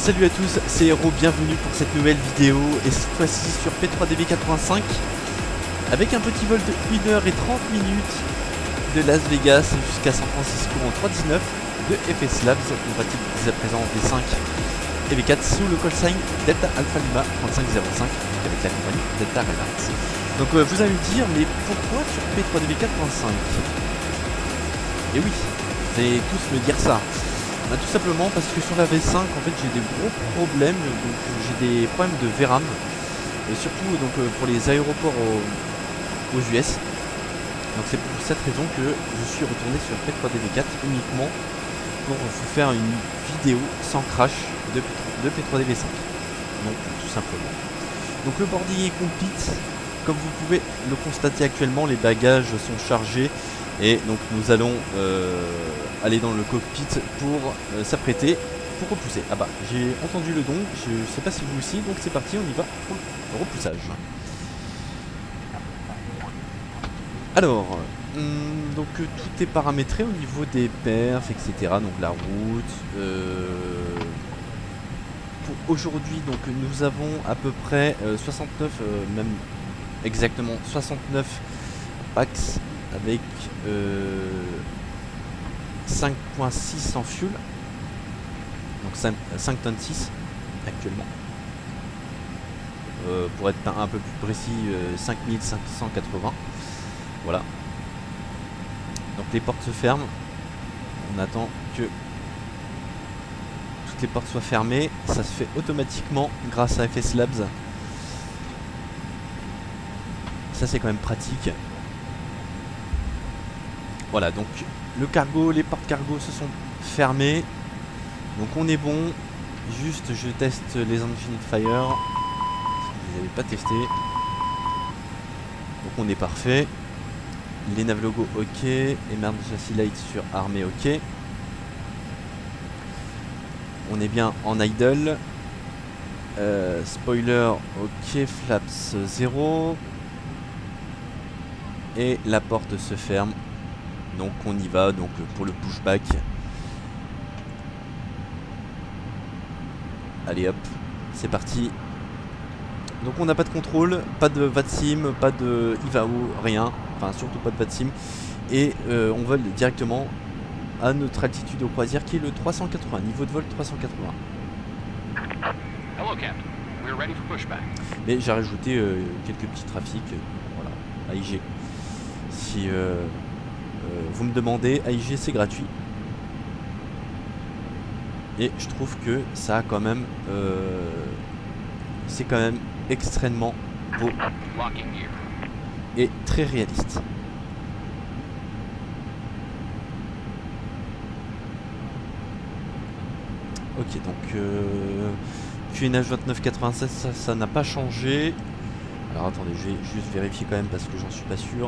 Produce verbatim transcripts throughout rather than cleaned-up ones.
Salut à tous, c'est Hero, bienvenue pour cette nouvelle vidéo et cette fois-ci sur P trois D B quatre-vingt-cinq avec un petit vol de une heure trente minutes de Las Vegas jusqu'à San Francisco en trois dix-neuf de F S Labs. On pratique dès à présent V cinq et V quatre sous le call sign Delta Alpha Lima trente-cinq zéro cinq avec la compagnie Delta Reynolds. Donc euh, vous allez me dire, mais pourquoi sur P trois D B quatre-vingt-cinq? Et oui, vous allez tous me dire ça. Bah, tout simplement parce que sur la V cinq en fait j'ai des gros problèmes, donc j'ai des problèmes de V RAM et surtout donc euh, pour les aéroports aux, aux U S. Donc c'est pour cette raison que je suis retourné sur P trois D B quatre uniquement pour vous faire une vidéo sans crash de, de P trois D B cinq. Donc tout simplement. Donc le boarding est complete. Comme vous pouvez le constater actuellement, les bagages sont chargés et donc nous allons euh, aller dans le cockpit pour euh, s'apprêter pour repousser. Ah bah j'ai entendu le don, je sais pas si vous aussi, donc c'est parti, on y va pour le repoussage. Alors, hum, donc euh, tout est paramétré au niveau des perfs, et cetera. Donc la route. Euh, pour aujourd'hui, donc nous avons à peu près euh, soixante-neuf, euh, même exactement soixante-neuf packs avec euh, cinq virgule six en fuel, donc cinq tonnes six actuellement. Euh, pour être un, un peu plus précis, euh, cinq mille cinq cent quatre-vingts. Voilà. Donc les portes se ferment. On attend que toutes les portes soient fermées. Ça se fait automatiquement grâce à F S Labs. Ça c'est quand même pratique. Voilà, donc le cargo, les portes cargo se sont fermées. Donc on est bon. Juste je teste les Infinite Fire. Parce que je les avais pas testés. Donc on est parfait. Les navlogos ok. Emergency light sur armée ok. On est bien en idle. Euh, spoiler ok. Flaps zéro. Et la porte se ferme. Donc on y va donc pour le pushback. Allez hop, c'est parti. Donc on n'a pas de contrôle, pas de V A T SIM, pas de I V A O, rien. Enfin surtout pas de V A T SIM. Et euh, on vole directement à notre altitude aux croisières qui est le trois cent quatre-vingts, niveau de vol trois cent quatre-vingts. Hello, Captain. We're ready for pushback. Mais j'ai rajouté euh, quelques petits trafics, euh, voilà, A I G. Si euh, euh, vous me demandez, A I G c'est gratuit. Et je trouve que ça a quand même, euh, c'est quand même extrêmement beau et très réaliste. Ok, donc euh, Q N H vingt-neuf quatre-vingt-sept, ça ça n'a pas changé. Alors attendez, je vais juste vérifier quand même parce que j'en suis pas sûr.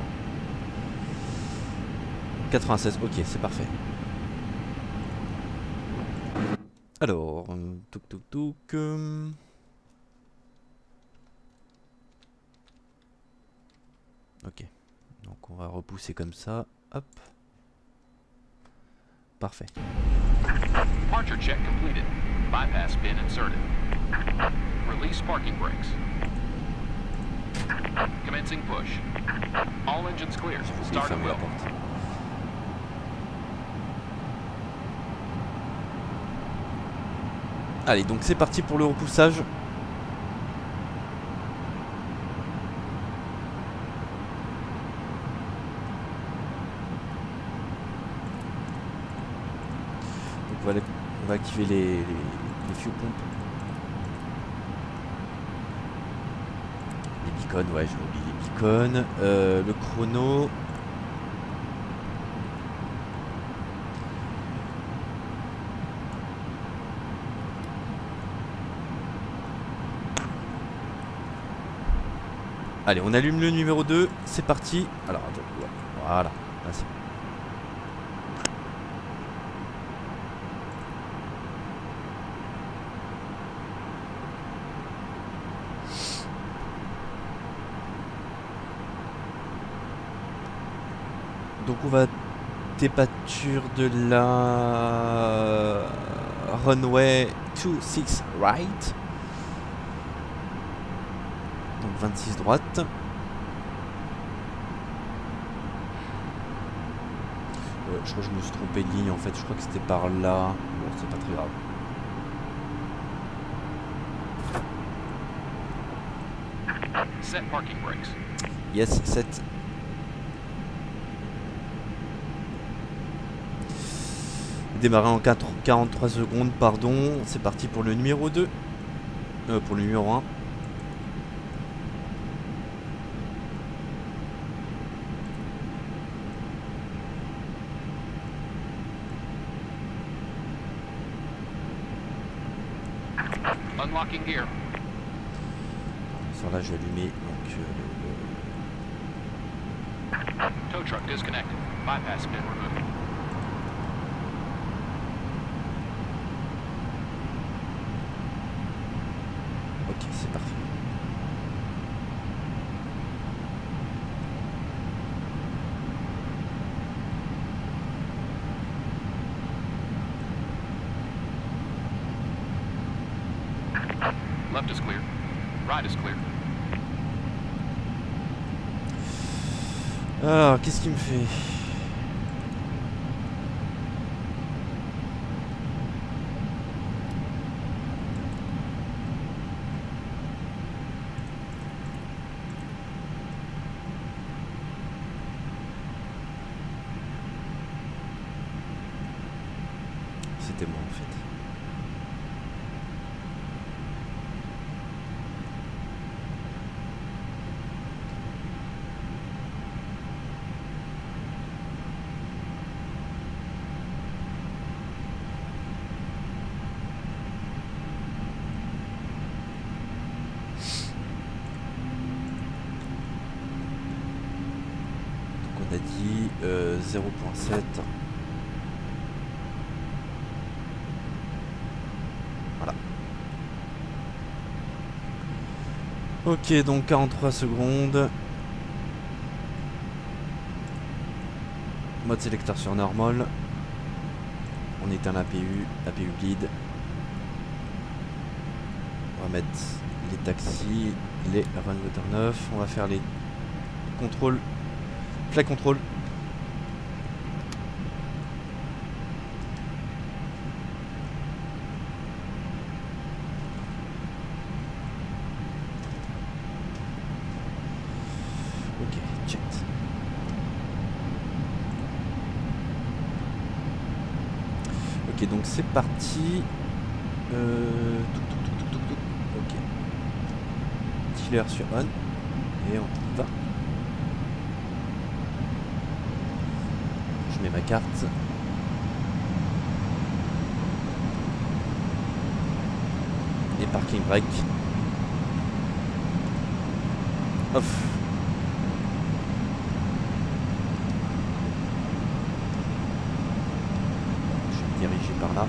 quatre-vingt-seize, ok, c'est parfait. Alors, touk touk touk. Euh... Ok, donc on va repousser comme ça. Hop. Parfait. Departure check completed. Bypass pin inserted. Release parking brakes. Commencing push. All engines clear. Start at will. Allez, donc c'est parti pour le repoussage. Donc voilà, on va activer les, les, les fuel pompes. Les beacons, ouais, j'ai oublié les beacons. Euh, le chrono. Allez, on allume le numéro deux, c'est parti. Alors, attends, ouais, voilà, là, c'est bon. Donc on va dépâture de la runway two six right. Donc vingt-six droite. Euh, je crois que je me suis trompé de ligne en fait. Je crois que c'était par là. Bon, c'est pas très grave. Set parking brakes. Yes, sept. Démarrer en quarante-trois secondes, pardon. C'est parti pour le numéro deux. Euh, pour le numéro un. Unlocking gear. Ça là, je vais allumer. Donc, euh, Tow truck disconnected. Bypass pin removed. ok, c'est parfait. Left is clear. Right is clear. Alors, qu'est-ce qu'il me fait? C'était moi en fait. Donc on a dit euh, zéro virgule sept. Voilà. Ok, donc quarante-trois secondes. Mode sélecteur sur normal. On éteint l'A P U, A P U bleed. On va mettre les taxis, les run motor neuf. On va faire les contrôles, flight control. Ok, check. Ok, donc c'est parti. Euh, tout, tout, tout, tout, tout, tout. Ok. Tiller sur on. Et on y va. Je mets ma carte. Et parking brake. Off. Je vais me diriger par là.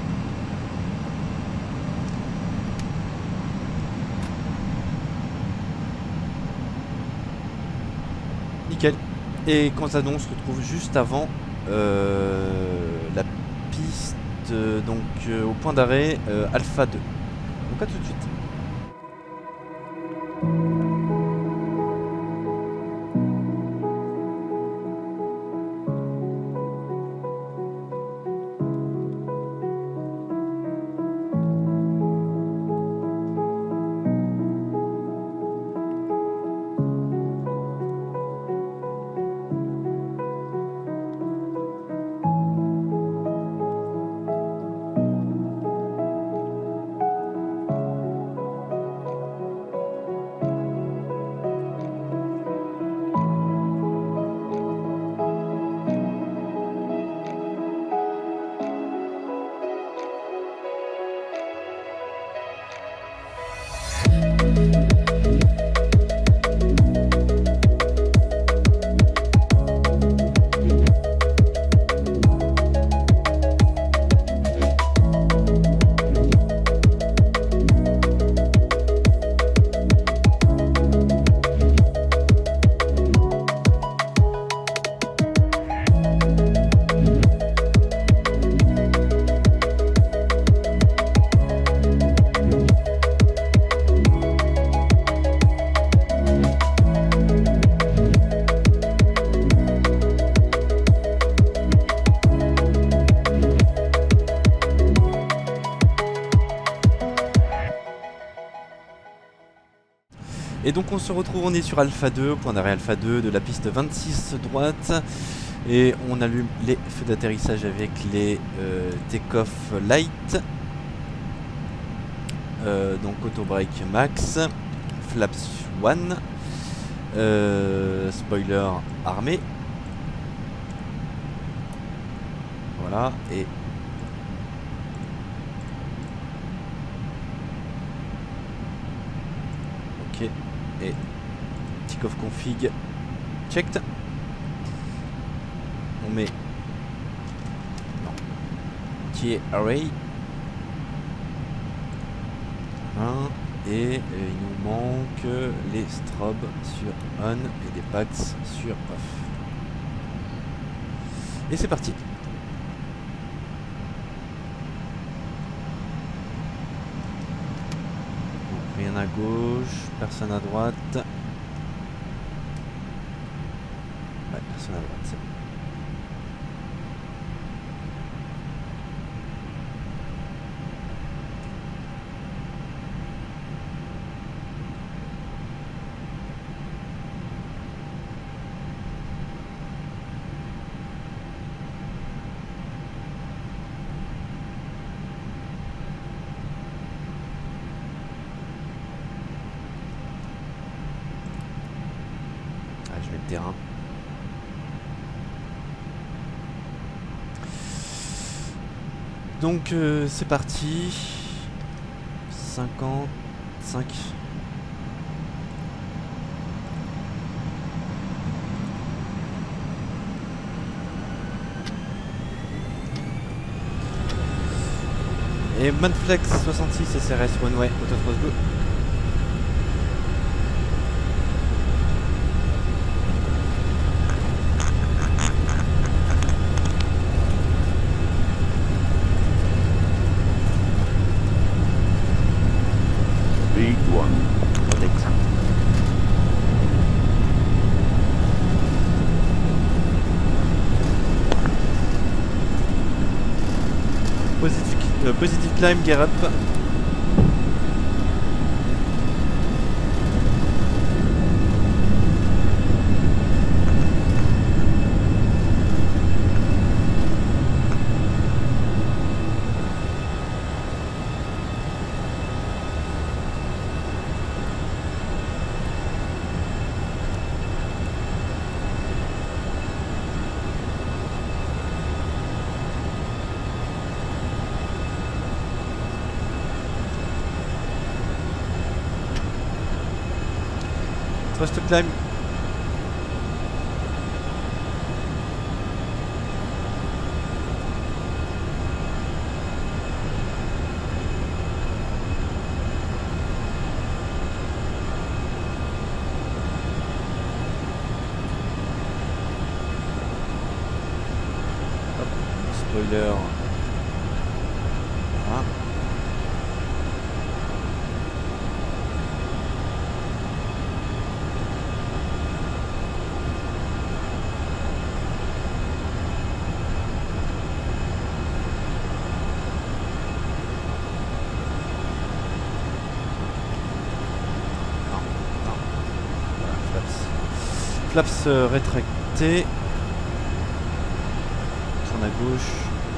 Nickel. Et quant à nous, on se retrouve juste avant euh, la piste, euh, donc euh, au point d'arrêt euh, Alpha deux. Donc à tout de suite. Et donc on se retrouve, on est sur Alpha deux, point d'arrêt Alpha deux de la piste vingt-six droite. Et on allume les feux d'atterrissage avec les euh, take-off light. Euh, donc auto brake max, flaps one, euh, spoiler armé. Voilà, et ok, et take-off config checked. On met non, qui est array un, et euh, il nous manque les strobes sur on et des packs sur off. Et c'est parti. Rien à gauche, personne à droite. Ouais, personne à droite, c'est bon. Je mets le terrain. Donc euh, c'est parti. cinquante-cinq. Et Manflex soixante-six S R S One Way Autothrust Go. Positive, euh, positive climb, gear up. Thrust climb. Hop, spoiler. Voilà. Flaps euh, rétractés. Tourne à gauche.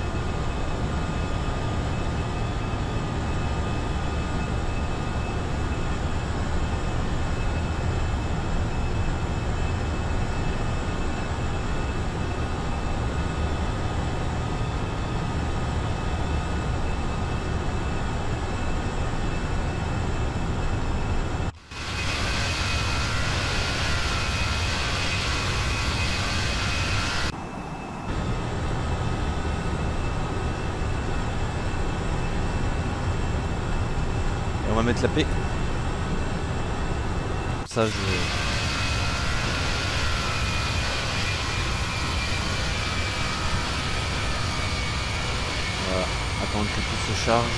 On va mettre la paix. Ça je... Voilà. Attendre que tout se charge.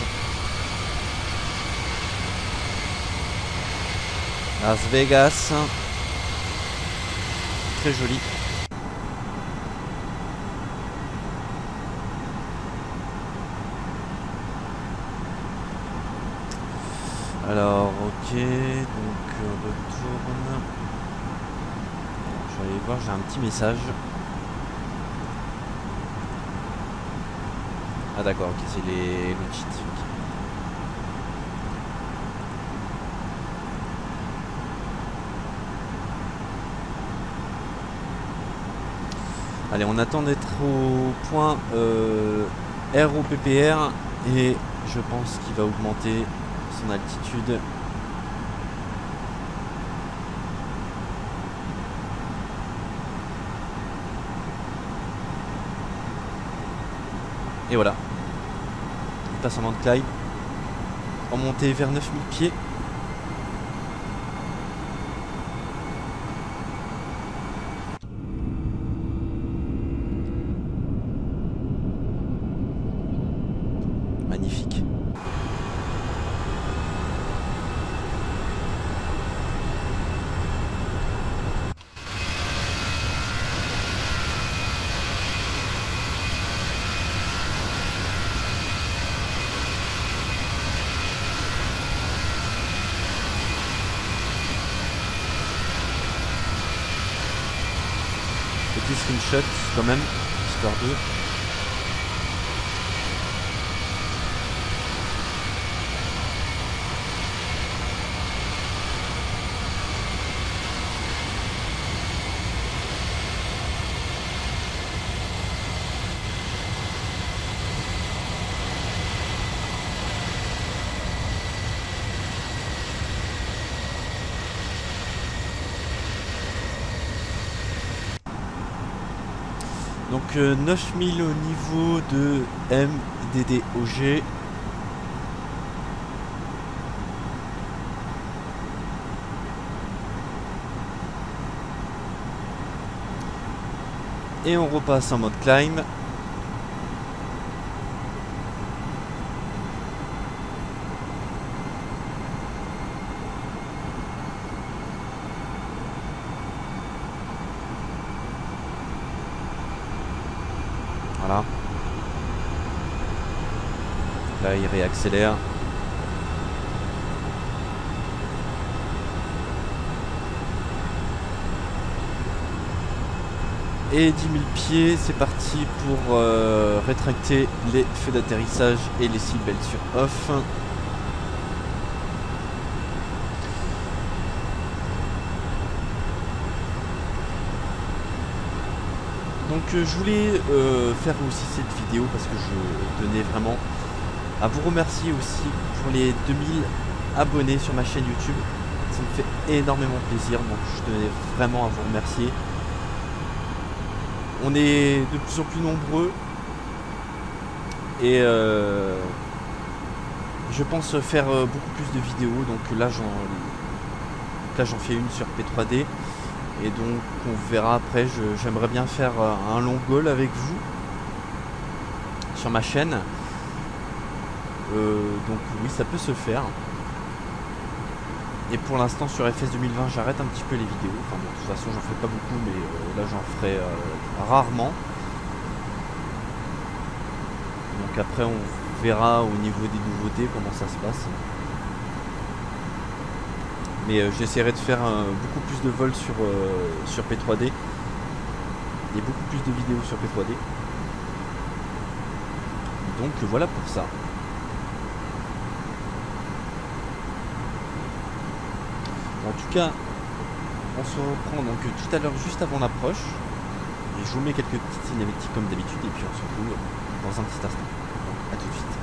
Las Vegas. Très joli. Alors, ok, donc retourne. Je vais aller voir, j'ai un petit message. Ah d'accord, ok, c'est les le cheat. Allez, on attend d'être au point euh, R O P P R et je pense qu'il va augmenter son altitude. Et voilà. Il passe en mode climb. En montée vers neuf mille pieds. Magnifique. Petit screenshot quand même, histoire de... Donc euh, neuf mille au niveau de M D D O G. Et on repasse en mode climb. Voilà. Là, il réaccélère. Et dix mille pieds, c'est parti pour euh, rétracter les feux d'atterrissage et les seatbelts sur off. Donc euh, je voulais euh, faire aussi cette vidéo parce que je tenais vraiment à vous remercier aussi pour les deux mille abonnés sur ma chaîne YouTube. Ça me fait énormément plaisir, donc je tenais vraiment à vous remercier. On est de plus en plus nombreux et euh, je pense faire beaucoup plus de vidéos. Donc là j'en là j'en fais une sur P trois D. Et donc on verra après, j'aimerais bien faire un long haul avec vous sur ma chaîne. Euh, donc oui, ça peut se faire. Et pour l'instant sur F S deux mille vingt, j'arrête un petit peu les vidéos. Enfin bon, de toute façon j'en fais pas beaucoup, mais euh, là j'en ferai euh, rarement. Donc après on verra au niveau des nouveautés comment ça se passe. Mais euh, j'essaierai de faire euh, beaucoup plus de vols sur, euh, sur P trois D. Et beaucoup plus de vidéos sur P trois D. Donc voilà pour ça. En tout cas, on se reprend donc tout à l'heure juste avant l'approche. Et je vous mets quelques petites cinématiques comme d'habitude. Et puis on se retrouve dans un petit instant. Donc à tout de suite.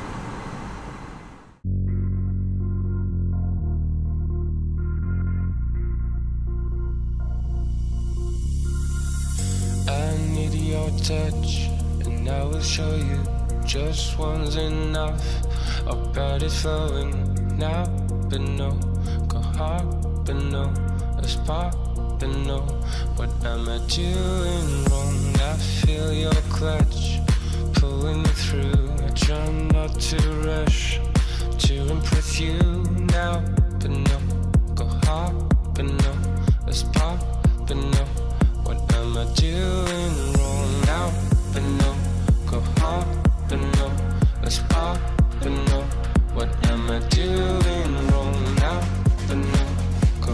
Touch, and I will show you just one's enough. Our blood is flowing now, but no, go hard, but no, let's pop, but no. What am I doing wrong? I feel your clutch pulling me through. I try not to rush to impress you now, but no, go hard, but no, let's pop, but no. What am I doing wrong now? But no, go hard, but no, let's pop, but no. What am I doing wrong now? But no,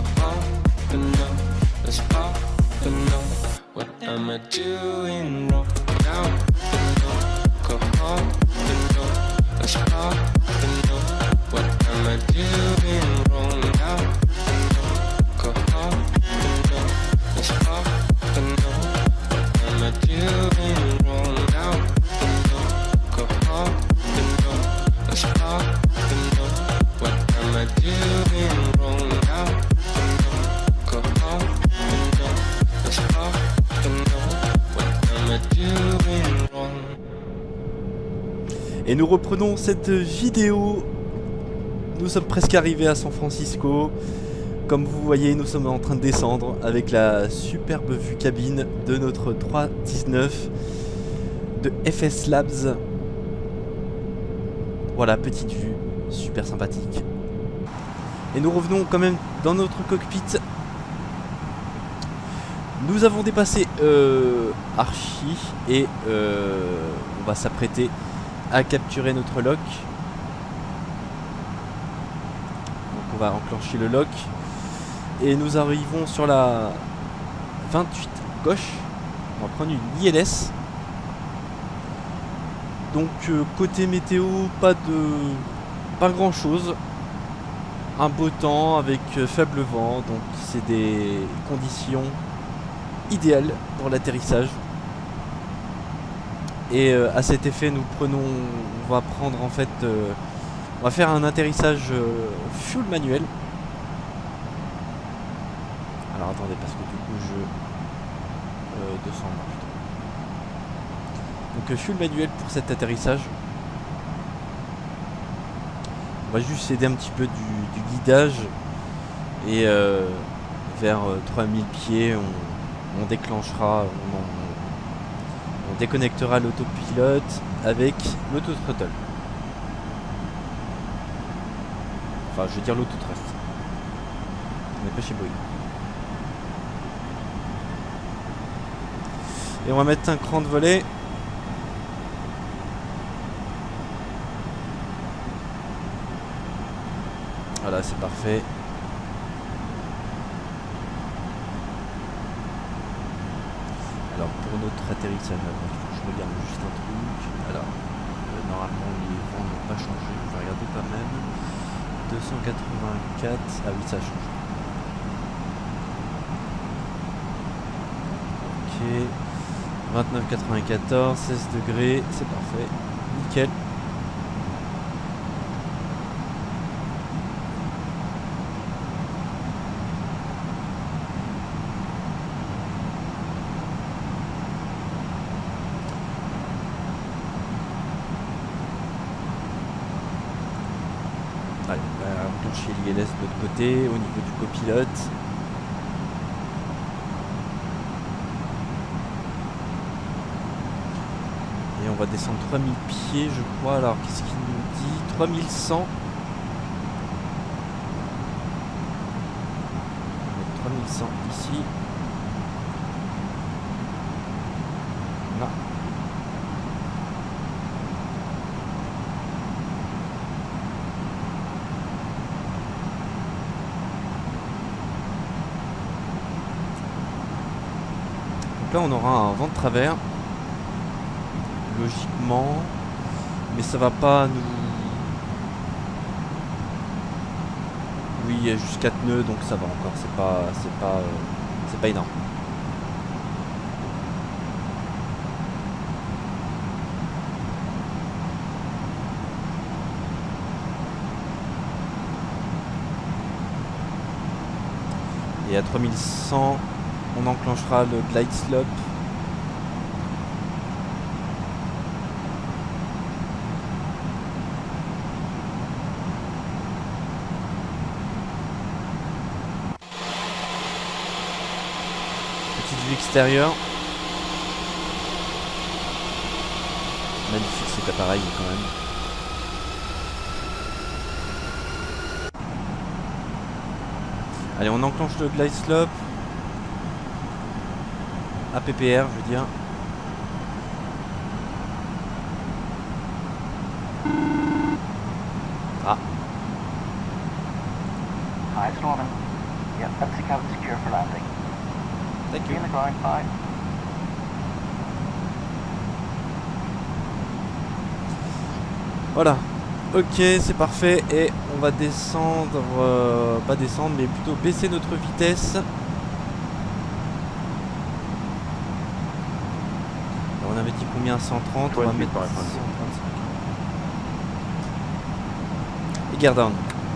I doing wrong now? Go hard, no, let's pop, no. What am I doing wrong now? Go hard, no, let's pop, no. What am I doing wrong now? Go hard, no, let's pop, no. What am I doing wrong now? Go hard, no, let's pop, no. What am I doing wrong? Et nous reprenons cette vidéo. Nous sommes presque arrivés à San Francisco. Comme vous voyez, nous sommes en train de descendre avec la superbe vue cabine de notre trois dix-neuf de F S Labs. Voilà, petite vue, super sympathique. Et nous revenons quand même dans notre cockpit. Nous avons dépassé euh, Archie et euh, on va s'apprêter à capturer notre lock. Donc on va enclencher le lock et nous arrivons sur la vingt-huit gauche. On va prendre une I L S. Donc euh, côté météo, pas de pas grand chose. Un beau temps avec euh, faible vent, donc c'est des conditions idéales pour l'atterrissage. Et euh, à cet effet, nous prenons, on va prendre en fait, euh, on va faire un atterrissage euh, fuel manuel. Alors attendez, parce que du coup je euh, deux cents plutôt. Donc euh, fuel manuel pour cet atterrissage. On va juste aider un petit peu du, du guidage et euh, vers euh, trois mille pieds, on, on déclenchera, on, on, on déconnectera l'autopilote avec l'autothrottle. Enfin, je veux dire l'autotrust. On n'est pas chez Boeing. Et on va mettre un cran de volet. Voilà, c'est parfait. Alors pour notre atterrissage, je regarde juste un truc. Alors, euh, normalement les vents n'ont pas changé. Je vais regarder quand même. deux cent quatre-vingt-quatre. Ah oui, ça a changé. Ok. vingt-neuf quatre-vingt-quatorze, seize degrés, c'est parfait. Nickel. Allez, on va enclencher l'I L S de l'autre côté, au niveau du copilote. Et on va descendre trois mille pieds, je crois. Alors, qu'est-ce qu'il nous dit? trois mille cent. trois mille cent ici. Là. Donc là, on aura un vent de travers. Logiquement, mais ça va pas nous... Oui, il y a juste quatre nœuds, donc ça va encore, c'est pas c'est pas euh, c'est pas énorme. Et à trois mille cent, on enclenchera le glide slope. Extérieur. Magnifique cet appareil quand même. Allez, on enclenche le glide slope. A P P R, je veux dire. Ah. Hi, it's Norman. Yeah, that's the cabin secure for landing. Thank you. In the ground, fine. Voilà. Ok, c'est parfait. Et on va descendre... Euh, pas descendre, mais plutôt baisser notre vitesse. Alors, on avait dit combien? cent trente. On va mettre cent trente-cinq. Et gear down.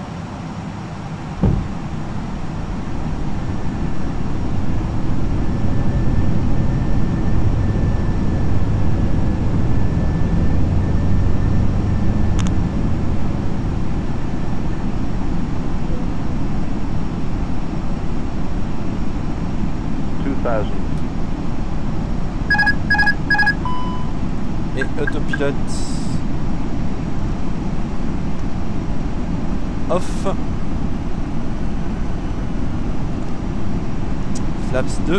Et autopilote off. Flaps deux.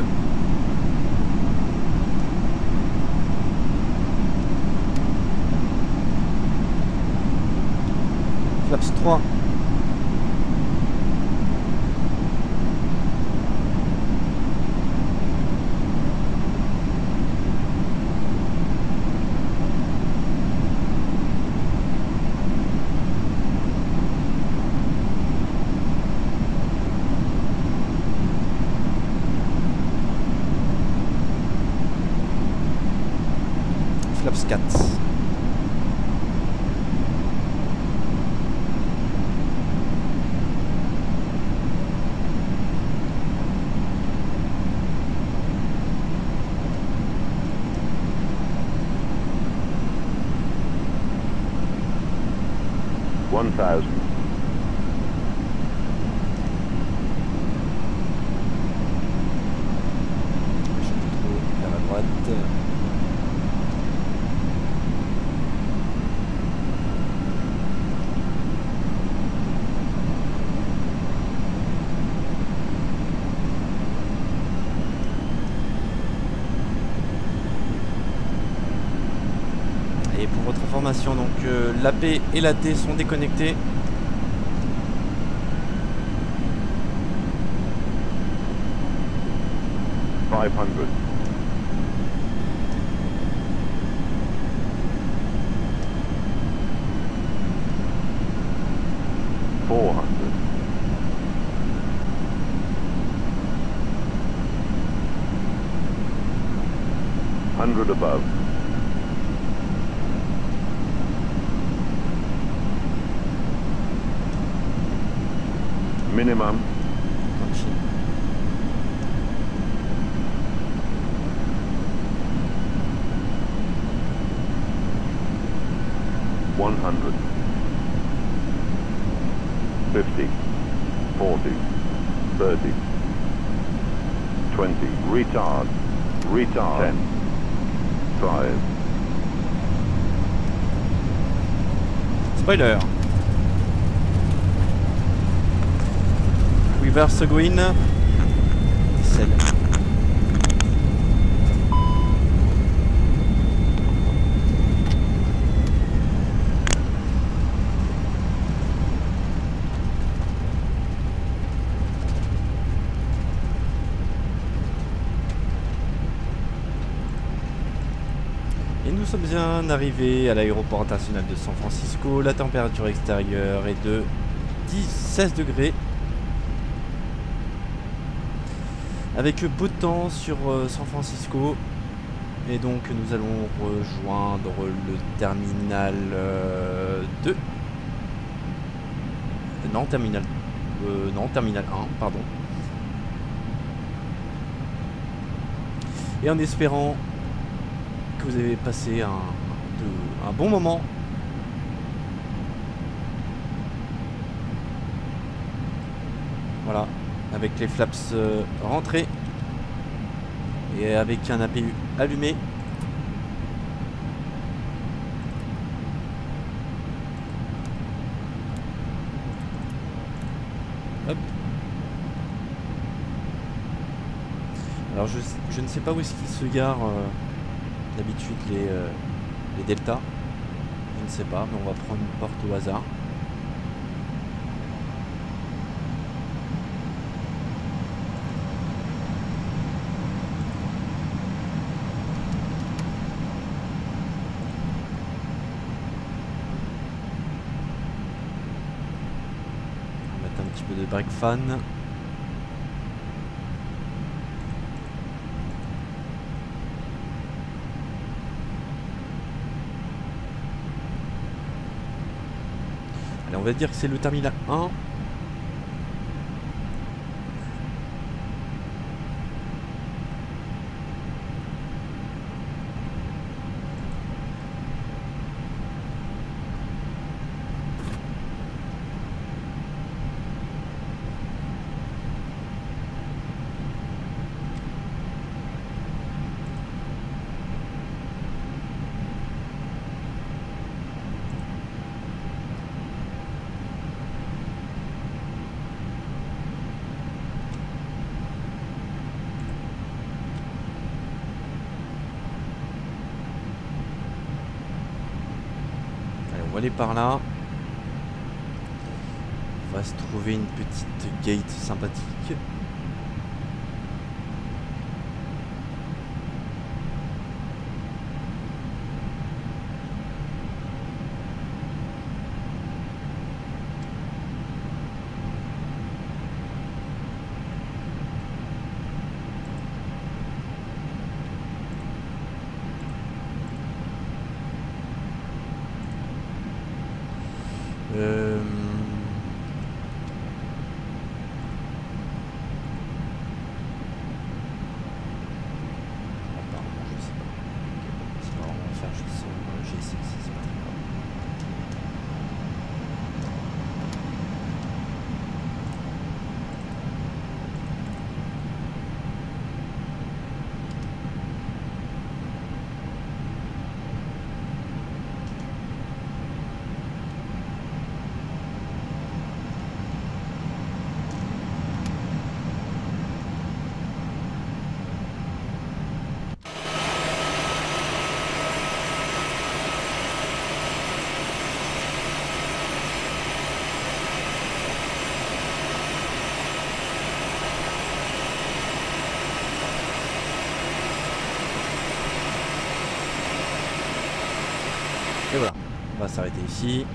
Flaps trois. Flaps quatre. one thousand. Je suis trop vers la droite. Et pour votre information, donc euh, l'A P et l'A T sont déconnectés. five hundred. four hundred. one hundred above. Minimum. one hundred. fifty. forty. thirty. twenty. Retard. Retard. ten. five. Spoiler. Reverse green. Celle. Et nous sommes bien arrivés à l'aéroport international de San Francisco. La température extérieure est de seize degrés. Avec beau temps sur euh, San Francisco. Et donc nous allons rejoindre le terminal euh, deux. Non, terminal euh, non, terminal un, pardon. Et en espérant que vous avez passé un, de, un bon moment. Voilà, avec les flaps euh, rentrés et avec un A P U allumé. Hop. Alors je, je ne sais pas où est-ce qu'ils se garent euh, d'habitude les, euh, les Delta. Je ne sais pas, mais on va prendre une porte au hasard. les break fans. Allez, on va dire que c'est le terminal un. On va aller par là. On va se trouver une petite gate sympathique. Euh... Apparemment, je sais pas. C'est pas vraiment faire juste sur G six, c'est pas très grave. Et voilà, on va s'arrêter ici.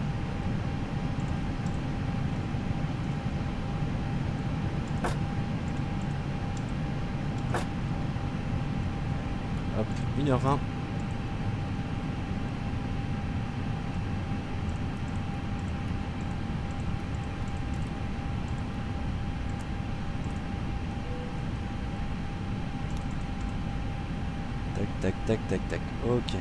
Hop, une heure vingt. Tac, tac, tac, tac, tac. Ok.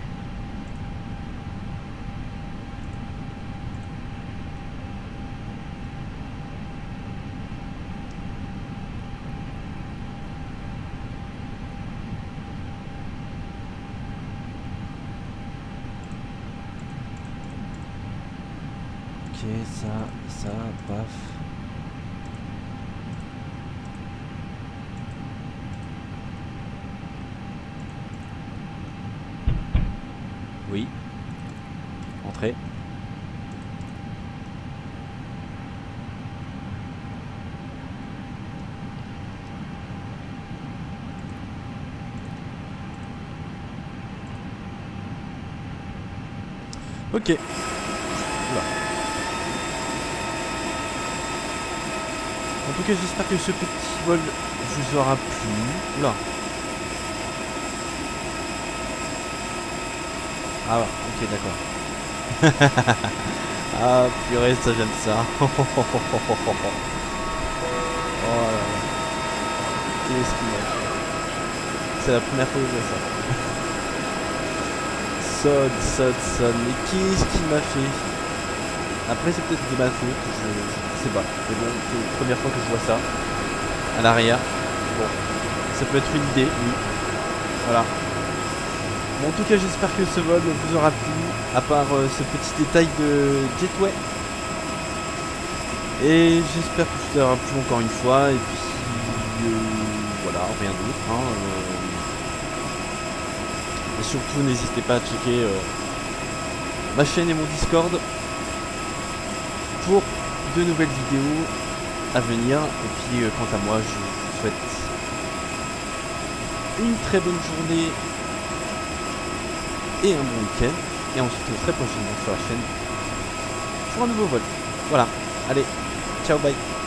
Ok, ça, ça, paf. Oui. Entrée. Ok. Oula. En tout cas, j'espère que ce petit vol vous aura plu. Oula. Ah ouais, ok, d'accord. Ah purée, ça j'aime ça. Oh là là. Qu'est-ce qu'il m'a fait? C'est la première fois que je vois ça. Sod, sod, sod. Mais qu'est-ce qu'il m'a fait? Après c'est peut-être de ma faute, je, je sais pas. Mais bon, c'est la première fois que je vois ça. À l'arrière. Bon. Ça peut être une idée, oui. Voilà. Bon, en tout cas, j'espère que ce vol vous aura plu, à part euh, ce petit détail de Jetway. Et j'espère que ça aura plu encore une fois. Et puis, euh, voilà, rien d'autre. Hein, euh. Et surtout, n'hésitez pas à checker euh, ma chaîne et mon Discord pour de nouvelles vidéos à venir. Et puis, euh, quant à moi, je vous souhaite une très bonne journée et un bon week-end, et on se retrouve très prochainement sur la chaîne pour un nouveau vol. Voilà, allez, ciao, bye.